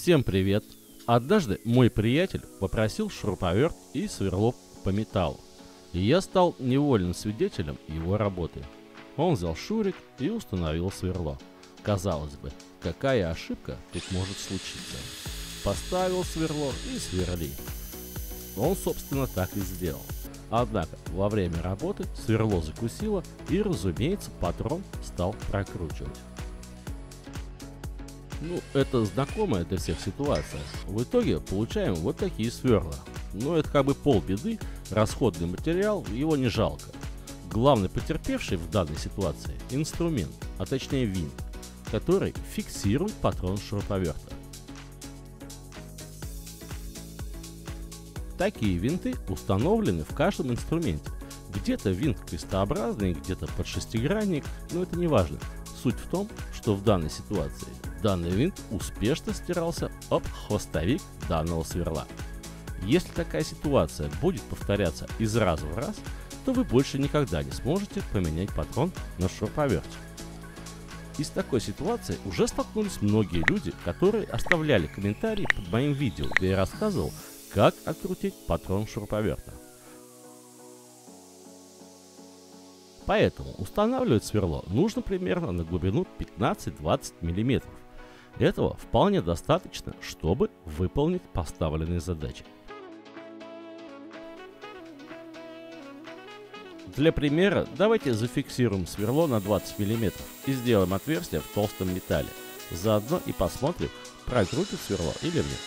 Всем привет! Однажды мой приятель попросил шуруповерт и сверло по металлу, и я стал невольным свидетелем его работы. Он взял шурик и установил сверло. Казалось бы, какая ошибка тут может случиться? Поставил сверло и сверли. Он, собственно, так и сделал. Однако во время работы сверло закусило, и, разумеется, патрон стал прокручивать. Это знакомая для всех ситуация. В итоге получаем вот такие сверла. Но это как бы полбеды, расходный материал, его не жалко. Главный потерпевший в данной ситуации – инструмент, а точнее винт, который фиксирует патрон шуруповерта. Такие винты установлены в каждом инструменте. Где-то винт крестообразный, где-то под шестигранник, но это не важно. Суть в том, что в данной ситуации данный винт успешно стирался об хвостовик данного сверла. Если такая ситуация будет повторяться из раза в раз, то вы больше никогда не сможете поменять патрон на шуруповерте. Из такой ситуации уже столкнулись многие люди, которые оставляли комментарии под моим видео, где я рассказывал, как открутить патрон шуруповерта. Поэтому устанавливать сверло нужно примерно на глубину 15-20 мм. Этого вполне достаточно, чтобы выполнить поставленные задачи. Для примера давайте зафиксируем сверло на 20 мм и сделаем отверстие в толстом металле. Заодно и посмотрим, прокрутит сверло или нет.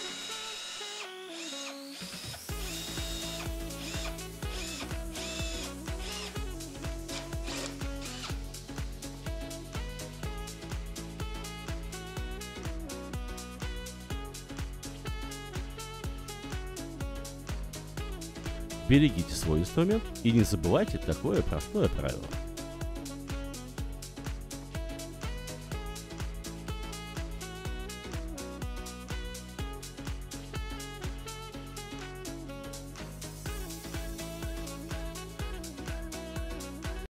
Берегите свой инструмент и не забывайте такое простое правило.